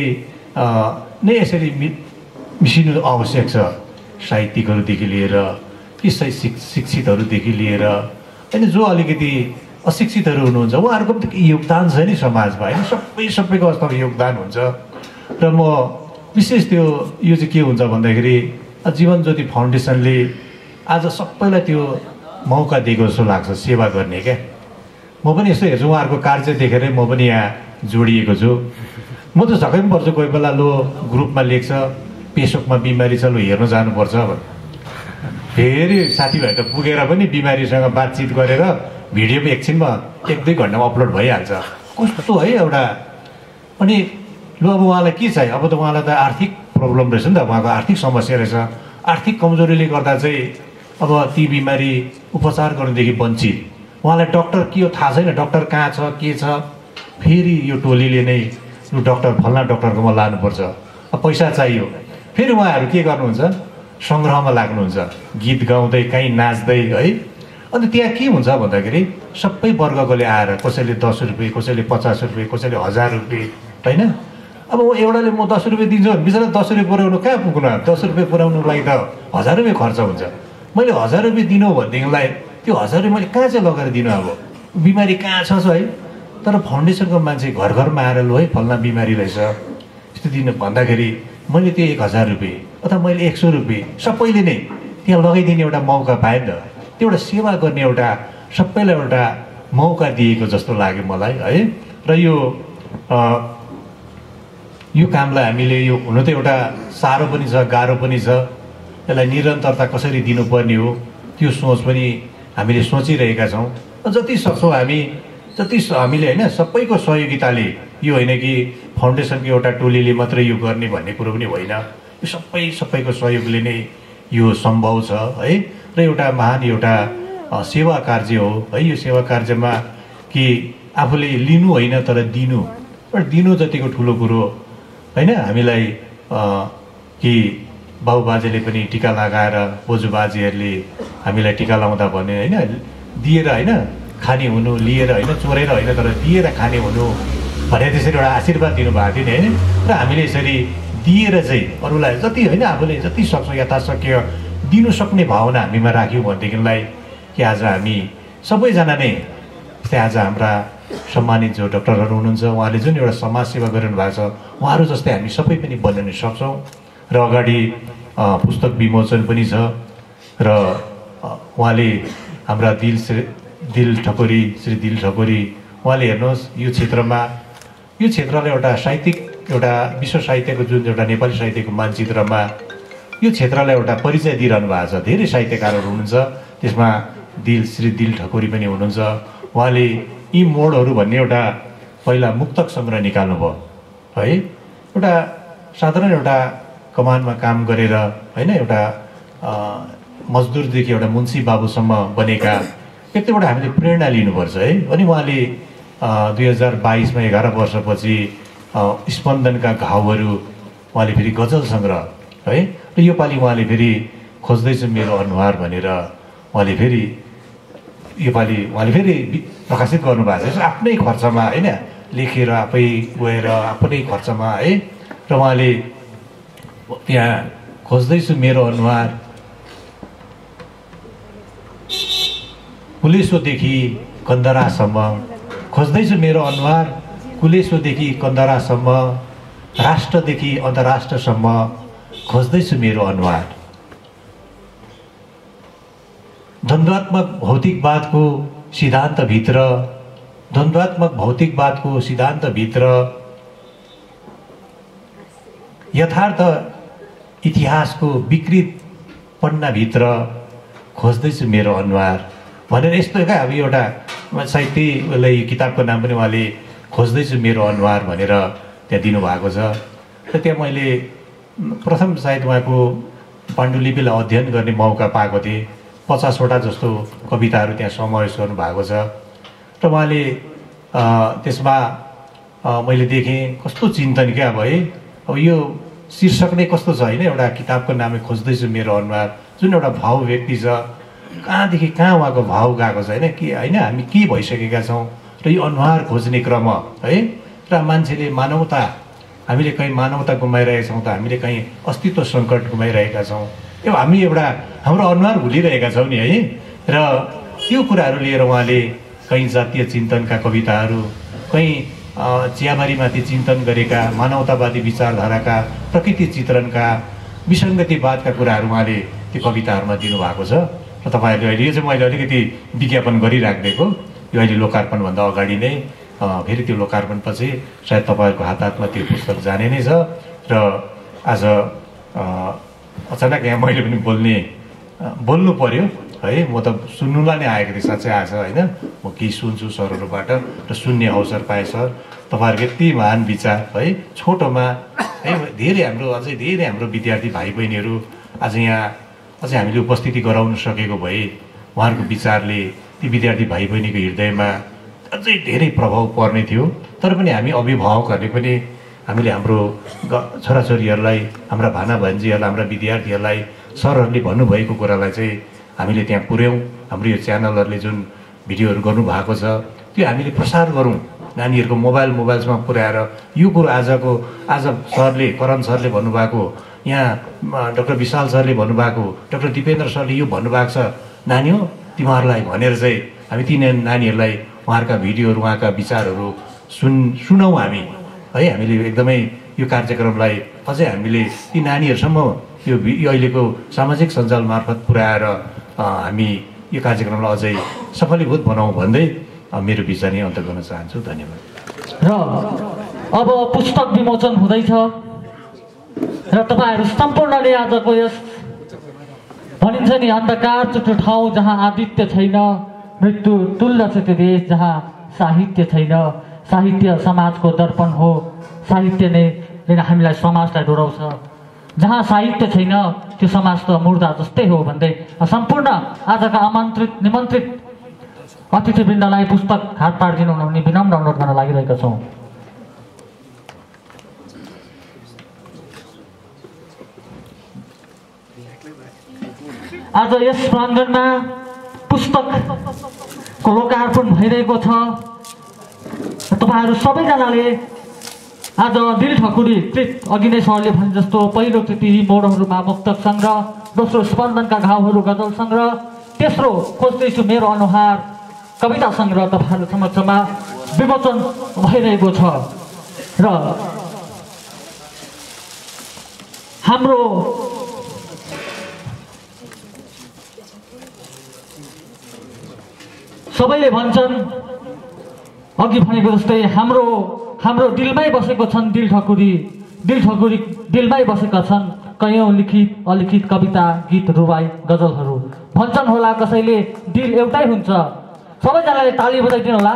नै यसरी मिसिनु आवश्यक छ, साहित्यिकहरूदेखि लिएर कि शिक्षितहरूदेखि लिएर होइन, जो अलिकति अशिक्षितहरू हुनुहुन्छ उहाँहरूको पनि योगदान छ नि समाजमा होइन, सबैको वास्तवमा योगदान हुन्छ। र म विशेष त्यो यो चाहिँ के हुन्छ भन्दाखेरि जीवन ज्योति फाउन्डेसनले आज सबैलाई त्यो मौका दिएको जस्तो लाग्छ सेवा गर्ने क्या। म पनि यसो हेर्छु उहाँहरूको कार्य देखेरै म पनि यहाँ जोडिएको छु। म त झकै पनि पर्छु कोही बेला, लो ग्रुपमा लेख्छ पेसोकमा बिमारी छ, लो हेर्नु जानुपर्छ भने फेरि साथीभाइ त पुगेर पनि बिमारीसँग बातचित गरेर भिडियो पनि एकछिनमा 1-2 घन्टामा अपलोड भइहाल्छ। कस्तो है एउटा। अनि लु अब उहाँलाई के चाहियो, अब त उहाँलाई त आर्थिक प्रब्लम रहेछ नि त, उहाँको आर्थिक समस्या रहेछ। आर्थिक कमजोरीले गर्दा चाहिँ अब ती बिमारी उपचार गर्नुदेखि वञ्चित, उहाँलाई डक्टर के हो थाहा छैन, डक्टर कहाँ छ के छ, फेरि यो टोलीले नै लु डक्टर फल्ना डक्टरकोमा लानुपर्छ, पैसा चाहियो। फेरि उहाँहरू के गर्नुहुन्छ, सङ्ग्रहमा लाग्नुहुन्छ, गीत गाउँदै कहीँ नाच्दै है। अनि त्यहाँ के हुन्छ भन्दाखेरि सबै वर्गकोले आएर कसैले 10 रुपियाँ, कसैले 50 रुपियाँ, कसैले 1000 रुपियाँ होइन। अब एउटाले म 10 रुपियाँ दिन्छु भने बिचरा 10 रुपियाँ पुऱ्याउनु कहाँ पुग्नु, 10 रुपियाँ पुऱ्याउनुको लागि त 1000 रुपियाँ खर्च हुन्छ। मैले 1000 रुपियाँ दिनु भनेदेखिलाई त्यो 1000 रुपियाँ मैले कहाँ चाहिँ लगेर दिनु, अब बिमारी कहाँ छ है। तर फाउन्डेसनको मान्छे घर घरमा आएर लु है फल्ना बिमारी रहेछ यस्तो दिनु भन्दाखेरि मैले त्यो 1000 रुपियाँ अथवा मैले 100 रुपियाँ सबैले नै त्यहाँ लगाइदिने एउटा मौका पाएँ नि त। त्यो एउटा सेवा गर्ने एउटा सबैलाई एउटा मौका दिएको जस्तो लाग्यो मलाई है। र यो कामलाई हामीले यो हुन त एउटा साह्रो पनि छ गाह्रो पनि छ, यसलाई निरन्तरता कसरी दिनुपर्ने हो त्यो सोच पनि हामीले सोचिरहेका छौँ। जति सक्छौँ हामीले होइन सबैको सहयोगिताले, यो होइन कि फाउन्डेसनको एउटा टोलीले मात्रै यो गर्ने भन्ने कुरो पनि होइन, यो सबैको सहयोगले नै यो सम्भव छ है। र एउटा महान एउटा सेवा कार्य हो है। यो सेवा कार्यमा कि आफूले लिनु होइन तर दिनु, दिनु जतिको ठुलो कुरो होइन। हामीलाई कि बाबुबाजेले पनि टिका लगाएर, बोजूबाजेहरूले हामीलाई टिका लाउँदा भने होइन दिएर होइन खाने हुनु, लिएर होइन चोरेर होइन तर दिएर खाने हुनु भने त्यसरी एउटा आशीर्वाद दिनुभएको थियो नि होइन। र हामीले यसरी दिएर चाहिँ अरूलाई जति होइन आफूले जति सक्छौँ यथाशक्य दिनु सक्ने भावना हामीमा राख्यौँ भनेदेखिलाई कि आज हामी सबैजना नै जस्तै आज हाम्रा सम्मानित जो डक्टरहरू हुनुहुन्छ उहाँले जुन एउटा समाज सेवा गरिरहनु भएको छ उहाँहरू जस्तै हामी सबै पनि बन्न सक्छौँ। र अगाडि पुस्तक विमोचन पनि छ र उहाँले हाम्रा दिल ठकुरी श्री दिल ठकुरी उहाँले हेर्नुहोस् यो क्षेत्रलाई एउटा साहित्यिक एउटा विश्व साहित्यको जुन एउटा नेपाली साहित्यको मानचित्रमा यो क्षेत्रलाई एउटा परिचय दिइरहनु भएको छ। धेरै साहित्यकारहरू हुनुहुन्छ त्यसमा श्री दिल ठकुरी पनि हुनुहुन्छ। उहाँले यी मोडहरू भन्ने एउटा पहिला मुक्तक सङ्ग्रह निकाल्नु भयो है। एउटा साधारण एउटा कमानमा काम गरेर होइन एउटा मजदुरदेखि एउटा मुन्सी बाबुसम्म बनेका व्यक्तिबाट हामीले प्रेरणा लिनुपर्छ है। अनि उहाँले 2022मा 11 वर्षपछि स्पन्दनका घाउहरू उहाँले फेरि गजल सङ्ग्रह है। र योपालि उहाँले फेरि खोज्दैछु मेरो अनुहार भनेर उहाँले फेरि योपालि उहाँले फेरि प्रकाशित गर्नुभएको छ आफ्नै खर्चमा होइन, लेखेर आफै गएर आफ्नै खर्चमा है। र उहाँले त्यहाँ खोज्दैछु मेरो अनुहार कुलेश्वरदेखि कन्दरासम्म, खोज्दैछु मेरो अनुहार कुलेश्वरदेखि कन्दरासम्म, राष्ट्रदेखि अन्तर्राष्ट्रसम्म खोज्दैछु मेरो अनुहार। द्वन्द्वात्मक भौतिकवादको सिद्धान्तभित्र यथार्थ इतिहासको विकृत पन्नाभित्र खोज्दैछु मेरो अनुहार भनेर यस्तो क्या अब एउटा सायद त्यही किताबको नाम पनि उहाँले खोज्दैछु मेरो अनुहार भनेर त्यहाँ दिनुभएको छ। र त्यहाँ मैले प्रथम सायद उहाँको पाण्डुलिपिलाई अध्ययन गर्ने मौका पाएको थिएँ। 50वटा जस्तो कविताहरू त्यहाँ समावेश गर्नुभएको छ र उहाँले त्यसमा मैले देखेँ कस्तो चिन्तन क्या अब है। अब यो शीर्षक नै कस्तो छ होइन, एउटा किताबको नामै खोज्दैछु मेरो अनुहार, जुन एउटा भाव व्यक्ति छ कहाँदेखि कहाँ उहाँको भाव गएको छ होइन कि होइन हामी के भइसकेका छौँ र यो अनुहार खोज्ने क्रम है र मान्छेले मानवता हामीले कहीँ मानवता गुमाइरहेका छौँ त हामीले कहीँ अस्तित्व सङ्कट गुमाइरहेका छौँ। यो हामी एउटा हाम्रो अनुहार भुलिरहेका छौँ नि है। र त्यो कुराहरू लिएर उहाँले कहीँ जातीय चिन्तनका कविताहरू, कहीँ चियाबारीमाथि चिन्तन गरेका मानवतावादी विचारधाराका, प्रकृति चित्रणका, विसङ्गतिवादका कुराहरू उहाँले त्यो कविताहरूमा दिनुभएको छ। र तपाईँहरूले अहिले यो चाहिँ मैले अलिकति विज्ञापन गरिराखिदिएको, यो अहिले लोकार्पणभन्दा अगाडि नै फेरि त्यो लोकार्पणपछि सायद तपाईँहरूको हातमा त्यो पुस्तक जाने नै छ। र आज अचानक यहाँ मैले पनि बोल्नु पर्यो है। म त सुन्नुलाई नै आएको थिएँ साँच्चै आज होइन। म केही सुन्छु सरहरूबाट र सुन्ने अवसर पाएँ सर। तपाईँहरूको यति महान विचार है, छोटोमा है धेरै हाम्रो विद्यार्थी भाइ बहिनीहरू आज यहाँ अझै हामीले उपस्थिति गराउन सकेको भए उहाँहरूको विचारले ती विद्यार्थी भाइ बहिनीको हृदयमा अझै धेरै प्रभाव पर्ने थियो। तर पनि हामी अभिभावकहरूले पनि हामीले हाम्रो छोराछोरीहरूलाई, हाम्रा भाना भान्जीहरूलाई, हाम्रा विद्यार्थीहरूलाई सरहरूले भन्नुभएको कुरालाई चाहिँ हामीले त्यहाँ पुर्याउँ। हाम्रो यो च्यानलहरूले जुन भिडियोहरू गर्नुभएको छ त्यो हामीले प्रसार गरौँ, नानीहरूको मोबाइल्समा पुर्याएर यो कुरो आज सरले, करण सरले भन्नुभएको, यहाँ डाक्टर विशाल सरले भन्नुभएको, डाक्टर दिपेन्द्र सरले यो भन्नुभएको छ नानी हो तिमीहरूलाई भनेर चाहिँ हामी ती नानीहरूलाई उहाँहरूका भिडियोहरू, उहाँका विचारहरू सुनाउँ हामी है। हामीले एकदमै यो कार्यक्रमलाई अझै हामीले ती नानीहरूसम्म यो अहिलेको सामाजिक सञ्जाल मार्फत पुर्याएर हामी यो कार्यक्रमलाई अझै सफलीभूत बनाउँ भन्दै मेरो विचार नै अन्त गर्न चाहन्छु। धन्यवाद। र अब पुस्तक विमोचन हुँदैछ र तपाईँहरू सम्पूर्णले आजको यस भनिन्छ नि अन्धकार चुटो ठाउँ जहाँ आदित्य छैन, मृत्यु तुल्य छ त्यो देश जहाँ साहित्य छैन। साहित्य समाजको दर्पण हो, साहित्य नै हामीलाई समाजलाई डोराउँछ। जहाँ साहित्य छैन त्यो समाज त मुर्दा जस्तै हो भन्दै सम्पूर्ण आजका निमन्त्रित अतिथिवृन्दलाई पुस्तक हात पारिदिनु हुने विनम्र अनुरोध गर्न लागिरहेका छौँ। आज यस प्राङ्गणमा पुस्तकको लोकार्पण भइरहेको छ। तपाईँहरू सबैजनाले आज दिल ठकुरी कृत अघि नै सरले भने जस्तो पहिलो कृति मोडहरूमा मुक्तक सङ्ग्रह, दोस्रो स्पन्दनका घाउहरू गजल सङ्ग्रह, तेस्रो खोज्दैछु मेरो अनुहार कविता सङ्ग्रह तपाईँहरू समक्षमा विमोचन भइरहेको छ। र हाम्रो सबैले भन्छन् अघि भनेको जस्तै हाम्रो दिलमै बसेको छन् दिल ठकुरी दिलमै बसेका छन् कयौँ लिखित अलिखित कविता, गीत, रुबाई, गजलहरू। भन्छन् होला कसैले दिल एउटै हुन्छ, सबैजनाले ताली बजाइदिनु होला।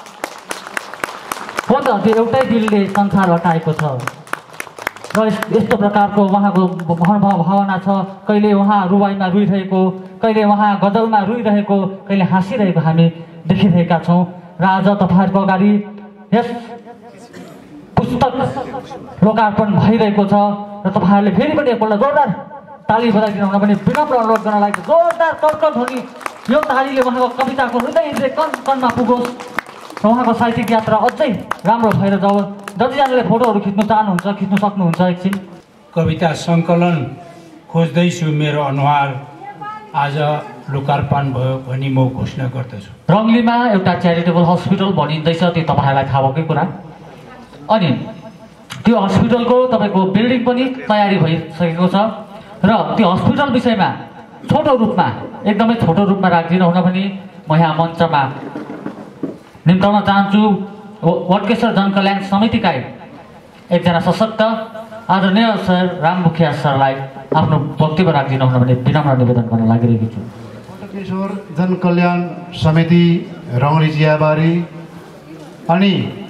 हो त त्यो एउटै दिलले संसार हटाएको छ र यस्तो प्रकारको उहाँको भावना छ। कहिले उहाँ रुबाईमा रुइरहेको, कहिले उहाँ गजलमा रुइरहेको, कहिले हाँसिरहेको हामी देखिरहेका छौँ। र आज तपाईँहरूको अगाडि यस पुस्तक लोकार्पण भइरहेको छ र तपाईँहरूले फेरि पनि एकपल्ट जोरदार ताली बजाइदिनु हुन पनि विनम्र अनुरोध गर्न लागेको। जोरदार कर्कट ध्वनि यो तालीले उहाँको कविताको हृदय कनमा पुगोस् र उहाँको साहित्यिक यात्रा अझै राम्रो भएर जाओस्। जतिजनाले फोटोहरू खिच्नु चाहनुहुन्छ खिच्नु सक्नुहुन्छ। एकछिन कविता सङ्कलन खोज्दैछु मेरो अनुहार आज लोकार्पण भयो भनी म घोषणा गर्दछु। रङ्गलीमा एउटा च्यारिटेबल हस्पिटल बनिँदैछ, त्यो तपाईँहरूलाई थाहा भएकै कुरा। अनि त्यो हस्पिटलको तपाईँको बिल्डिङ पनि तयारी भइसकेको छ र त्यो हस्पिटल विषयमा छोटो रूपमा, एकदमै छोटो रूपमा राखिदिनु हुन पनि म यहाँ मञ्चमा निम्ताउन चाहन्छु वटकेश्वर जनकल्याण समितिका एकजना सशक्त आदरणीय सर राम मुखिया सरलाई आफ्नो वक्तव्य राखिदिनु हुन पनि विनम्र निवेदन गर्न लागिरहेको छु। बटकेश्वर जनकल्याण समिति रौली जियाबारी अनि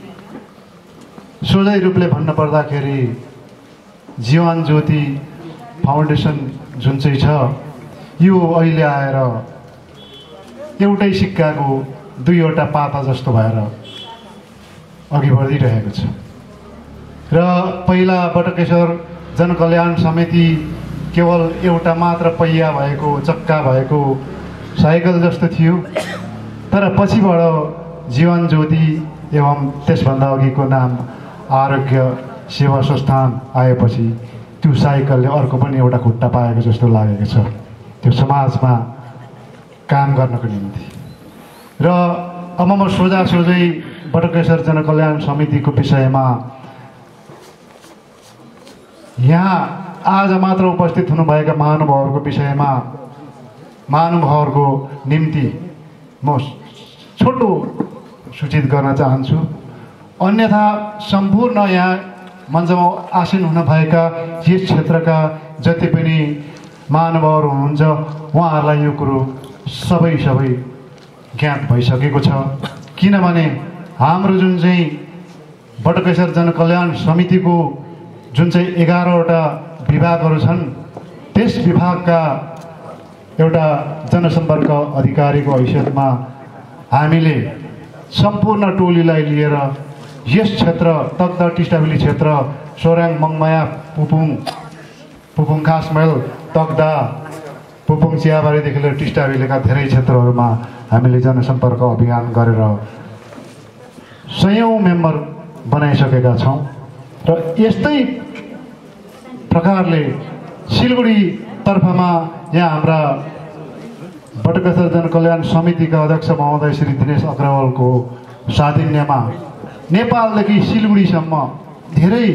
सोझै रूपले भन्नुपर्दाखेरि जीवन ज्योति फाउन्डेसन जुन चाहिँ छ यो अहिले आएर एउटै सिक्काको दुईवटा पाता जस्तो भएर अघि बढिरहेको छ। र पहिला बटकेश्वर जनकल्याण समिति केवल एउटा मात्र पहिया भएको चक्का भएको साइकल जस्तो थियो, तर पछिबाट जीवन ज्योति एवं त्यसभन्दा अघिको नाम आरोग्य सेवा संस्थान आएपछि त्यो साइकलले अर्को पनि एउटा खुट्टा पाएको जस्तो लागेको छ त्यो समाजमा काम गर्नको निम्ति। र अब म सोझै बटकेश्वर जनकल्याण समितिको विषयमा यहाँ आज मात्र उपस्थित हुनुभएका महानुभावहरूको विषयमा महानुभावहरूको निम्ति म छोटो सूचित गर्न चाहन्छु। अन्यथा सम्पूर्ण यहाँ मञ्चमा आसीन हुनुभएका यस क्षेत्रका जति पनि महानुभावहरू हुनुहुन्छ उहाँहरूलाई यो कुरो सबै ज्ञात भइसकेको छ। किनभने हाम्रो जुन चाहिँ बटकेश्वर जनकल्याण समितिको जुन चाहिँ 11वटा विभागहरू छन् त्यस विभागका एउटा जनसम्पर्क अधिकारीको हैसियतमा हामीले सम्पूर्ण टोलीलाई लिएर यस क्षेत्र तकदाह टिस्टाभेल्ली क्षेत्र सोराङ मङमाया पुपुङ खासमहल तकदाह पुपुङ चियाबारीदेखि लिएर टिस्टाभेल्लीका धेरै क्षेत्रहरूमा हामीले जनसम्पर्क अभियान गरेर सयौं मेम्बर बनाइसकेका छौँ। र यस्तै प्रकारले सिलगढी तर्फमा यहाँ हाम्रा बटकेश्वर जनकल्याण समितिका अध्यक्ष महोदय श्री दिनेश अग्रवालको साधिन्यमा नेपालदेखि सिलगढीसम्म धेरै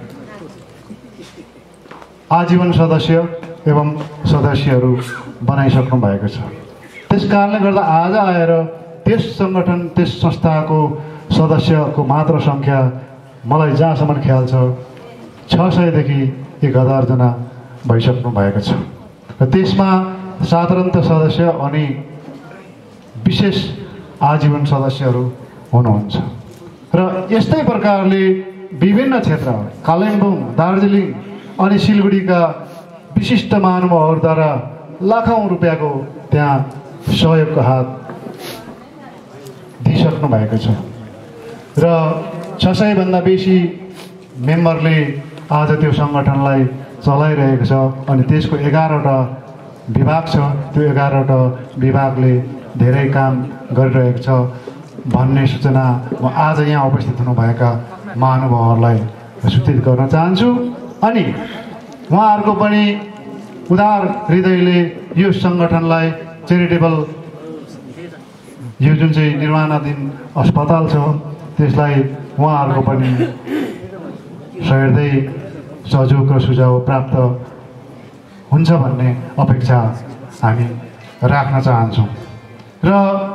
आजीवन सदस्य एवं सदस्यहरू बनाइसक्नु भएको छ। त्यस कारणले गर्दा आज आएर त्यस सङ्गठन त्यस संस्थाको सदस्यको मात्र सङ्ख्या मलाई जहाँसम्म ख्याल छ 600 देखि 1000 जना भइसक्नु भएको छ। र त्यसमा साधारणतः सदस्य अनि विशेष आजीवन सदस्यहरू हुनुहुन्छ। र यस्तै प्रकारले विभिन्न क्षेत्र कालिम्पोङ दार्जिलिङ अनि सिलगढीका विशिष्ट महानुभावहरूद्वारा लाखौं रुपियाँको त्यहाँ सहयोगको हात दिइसक्नु भएको छ। र 600 भन्दा बेसी मेम्बरले आज त्यो सङ्गठनलाई चलाइरहेको छ अनि त्यसको 11वटा विभाग छ। त्यो 11वटा विभागले धेरै काम गरिरहेको छ भन्ने सूचना म आज यहाँ उपस्थित हुनुभएका महानुभावहरूलाई सूचित गर्न चाहन्छु। अनि उहाँहरूको पनि उदार हृदयले यो सङ्गठनलाई चेरिटेबल यो जुन चाहिँ निर्माणाधीन अस्पताल छ त्यसलाई उहाँहरूको पनि सहृदय सहयोग र सुझाव प्राप्त हुन्छ भन्ने अपेक्षा हामी राख्न चाहन्छौँ। र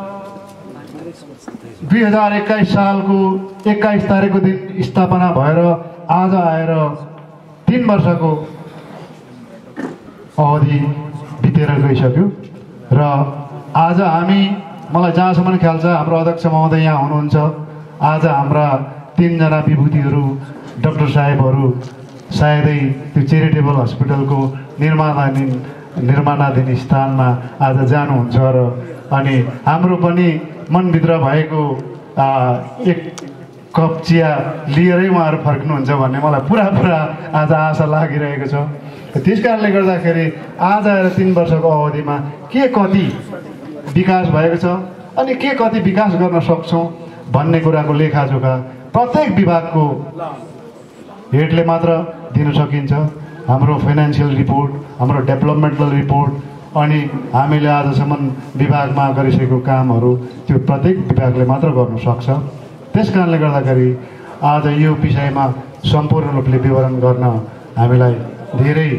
2021 सालको 21 तारिकको दिन स्थापना भएर आज आएर 3 वर्षको अवधि बितेर गइसक्यो। र आज हामी मलाई जहाँसम्म ख्याल छ हाम्रो अध्यक्ष महोदय यहाँ हुनुहुन्छ। आज हाम्रा 3 जना विभूतिहरू डाक्टर साहेबहरू सायदै त्यो चेरिटेबल हस्पिटलको निर्माणाधीन स्थानमा आज जानुहुन्छ। र अनि हाम्रो पनि मनभित्र भएको एक कप चिया लिएरै उहाँहरू फर्किनुहुन्छ भन्ने मलाई पुरा आज आशा लागिरहेको छ। त्यस कारणले गर्दाखेरि आज आएर 3 वर्षको अवधिमा के कति विकास भएको छ अनि के कति विकास गर्न सक्छौँ भन्ने कुराको लेखाजोखा प्रत्येक विभागको हेडले मात्र दिन सकिन्छ। हाम्रो फाइनेन्सियल रिपोर्ट, हाम्रो डेभलपमेन्टल रिपोर्ट अनि हामीले आजसम्म विभागमा गरिसकेको कामहरू त्यो प्रत्येक विभागले मात्र गर्न सक्छ। त्यस कारणले गर्दाखेरि आज यो विषयमा सम्पूर्ण रूपले विवरण गर्न हामीलाई धेरै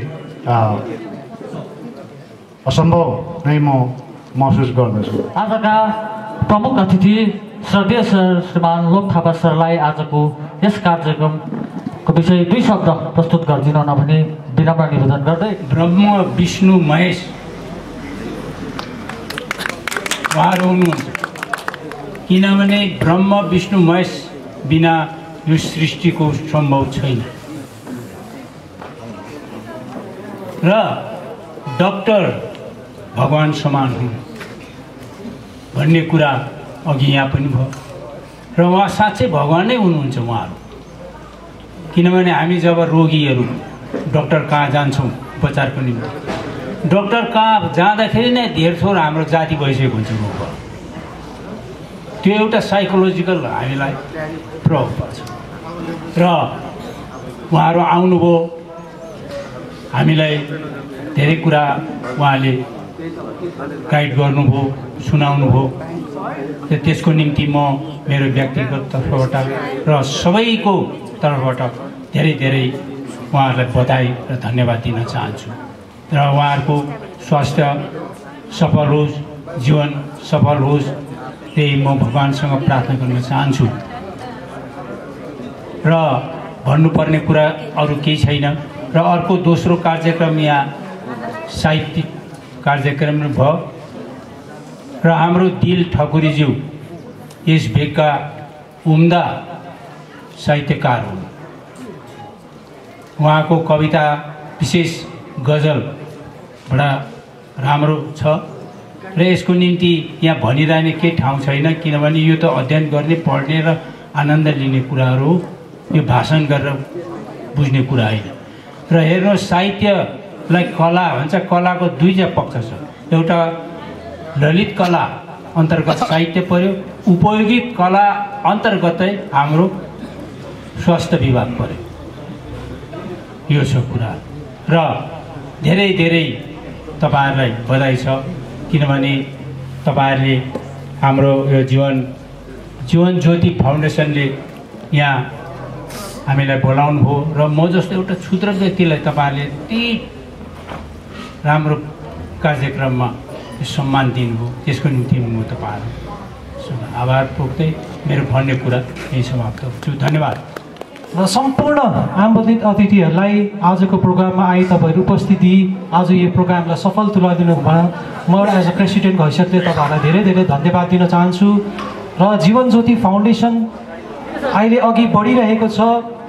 असम्भव नै म महसुस गर्दछु। आजका प्रमुख अतिथि श्रद्धेय श्रीमान लोक थापा सरलाई आजको यस कार्यक्रमको विषय 2 शब्द प्रस्तुत गरिदिनु न भने विनम्र निवेदन गर्दै ब्रह्म विष्णु महेश उहाँहरू हुनुहुन्छ। किनभने ब्रह्म विष्णु महेश बिना यो सृष्टिको सम्भव छैन। र डक्टर भगवान समान हुन् भन्ने कुरा अघि यहाँ पनि भयो र उहाँ साँच्चै भगवान नै हुनुहुन्छ उहाँहरू। किनभने हामी जब रोगीहरू डक्टर कहाँ जान्छौँ उपचारको निम्ति, डक्टर कहाँ जाँदाखेरि नै धेर थोर हाम्रो जाति भइसकेको हुन्छ रोगबाट। त्यो एउटा साइकोलोजिकल हामीलाई प्रभाव पर्छ र उहाँहरू आउनुभयो, हामीलाई धेरै कुरा उहाँले गाइड गर्नुभयो, सुनाउनुभयो। त्यसको निम्ति म मेरो व्यक्तिगत तर्फबाट र सबैको तर्फबाट धेरै धेरै उहाँहरूलाई बधाई र धन्यवाद दिन चाहन्छु। र उहाँहरूको स्वास्थ्य सफल होस्, जीवन सफल होस्, त्यही म भगवान्सँग प्रार्थना गर्न चाहन्छु। र भन्नुपर्ने कुरा अरू केही छैन। र अर्को दोस्रो कार्यक्रम यहाँ साहित्यिक कार्यक्रम भयो र हाम्रो दिल ठकुरीज्यू यस भेगका उम्दा साहित्यकार हुन्। उहाँको कविता विशेष गजल बडा राम्रो छ र यसको निम्ति यहाँ भनिरहने केही ठाउँ छैन। किनभने यो त अध्ययन गर्ने, पढ्ने र आनन्द लिने कुराहरू, यो भाषण गरेर बुझ्ने कुरा होइन। र हेर्नुहोस्, साहित्यलाई कला भन्छ, कलाको दुईटा पक्ष छ। एउटा ललित कला अन्तर्गत साहित्य पर्यो, उपयोगी कला अन्तर्गतै हाम्रो स्वास्थ्य विभाग पर्यो। यो छ कुरा। र धेरै धेरै तपाईँहरूलाई बधाई छ, किनभने तपाईँहरूले हाम्रो यो जीवन ज्योति फाउन्डेसनले यहाँ हामीलाई बोलाउनु भयो र म जस्तो एउटा क्षुद्र व्यक्तिलाई तपाईँहरूले यति राम्रो कार्यक्रममा सम्मान दिनुभयो, त्यसको निम्ति म तपाईँहरू आभार पोख्दै मेरो भन्ने कुरा यही समाप्त गर्छु। धन्यवाद। र सम्पूर्ण आमन्त्रित अतिथिहरूलाई आजको प्रोग्राममा आए तपाईँहरू उपस्थिति, आज यो प्रोग्रामलाई सफल तुल्याइदिनु भयो। म एज अ प्रेसिडेन्टको हैसियतले तपाईँहरूलाई धेरै धेरै धन्यवाद दिन चाहन्छु। र जीवन ज्योति फाउन्डेसन अहिले अघि बढिरहेको छ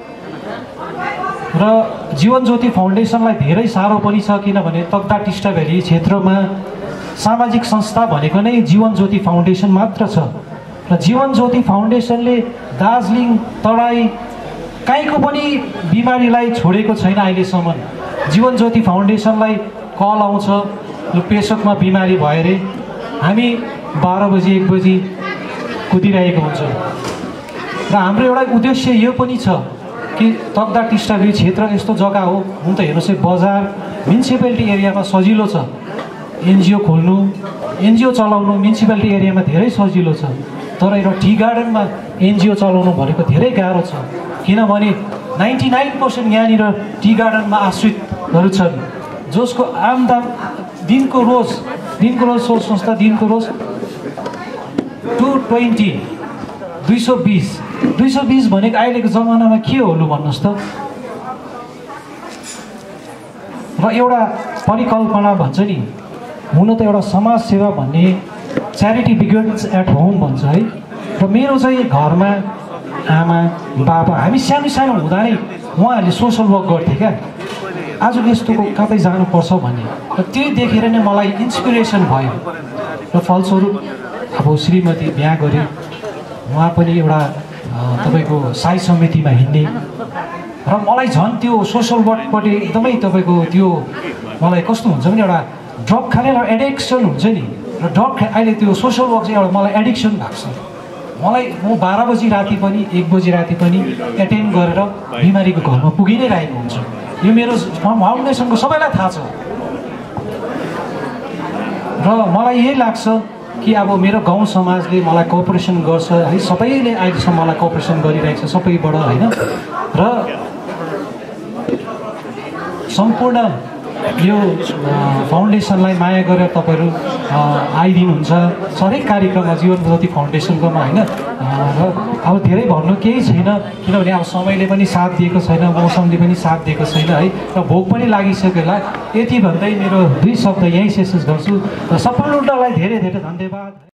र जीवन ज्योति फाउन्डेसनलाई धेरै साह्रो पनि छ, किनभने तकदाह टिस्टा भ्याली क्षेत्रमा सामाजिक संस्था भनेको नै जीवन ज्योति फाउन्डेसन मात्र छ। र जीवन ज्योति फाउन्डेसनले दार्जिलिङ तराई कहीँको पनि बिमारीलाई छोडेको छैन अहिलेसम्म। जीवन ज्योति फाउन्डेसनलाई कल आउँछ, यो पेसोकमा बिमारी भयो अरे, हामी 12 बजी 1 बजी कुदिरहेको हुन्छ। र हाम्रो एउटा उद्देश्य यो पनि छ कि तकदाह टिस्टाभेली क्षेत्र यस्तो जग्गा हो, हुन त हेर्नुहोस् है, बजार म्युनिसिपालिटी एरियामा सजिलो छ, एनजिओ खोल्नु, एनजिओ चलाउनु म्युनिसिपालिटी एरियामा धेरै सजिलो छ। तर एउटा टी गार्डनमा एनजिओ चलाउनु भनेको धेरै गाह्रो छ, किनभने 99% यहाँनिर टी गार्डनमा आश्रितहरू छन्, जसको आमदाम दिनको रोज सोच संस्था दिनको रोज 220 भनेको अहिलेको जमानामा के हो लु भन्नुहोस् त। र एउटा परिकल्पना भन्छ नि, हुन त एउटा समाज सेवा भन्ने च्यारिटी बिगिन्स एट होम भन्छ है। र मेरो चाहिँ घरमा आमा बाबा हामी सानो सानो हुँदा नै उहाँहरूले सोसल वर्क गर्थे क्या, आज यस्तोको कतै जानुपर्छ भन्ने। र त्यही देखेर नै मलाई इन्सपिरेसन भयो र फलस्वरूप अब श्रीमती बिहा गरे, उहाँ पनि एउटा तपाईँको साई समितिमा हिँड्ने, र मलाई झन् त्यो सोसल वर्कपट्टि एकदमै तपाईँको त्यो मलाई कस्तो हुन्छ भने एउटा ड्रग खाने र एडिक्सन हुन्छ नि, र ड्रग अहिले त्यो सोसल वर्क चाहिँ एउटा मलाई एडिक्सन भएको छ। म 12 बजी राति पनि 1 बजी राति पनि एटेन्ड गरेर बिमारीको घरमा पुगि नै रहेको हुन्छ। यो मेरो फाउन्डेसनको सबैलाई थाहा छ। र मलाई यही लाग्छ कि अब मेरो गाउँ समाजले मलाई कोअपरेसन गर्छ है, सबैले अहिलेसम्म मलाई कोअपरेसन गरिरहेको छ सबैबाट होइन। र सम्पूर्ण यो फाउन्डेसनलाई माया गरेर तपाईँहरू आइदिनुहुन्छ हरेक कार्यक्रममा जीवन ज्योति फाउन्डेसनकोमा होइन। र अब धेरै भन्नु केही छैन, किनभने अब समयले पनि साथ दिएको छैन, मौसमले पनि साथ दिएको छैन है, र भोक पनि लागिसक्यो होला। यति भन्दै मेरो 2 शब्द यहीँ शेष गर्छु र सम्पूर्णलाई धेरै धेरै धन्यवाद।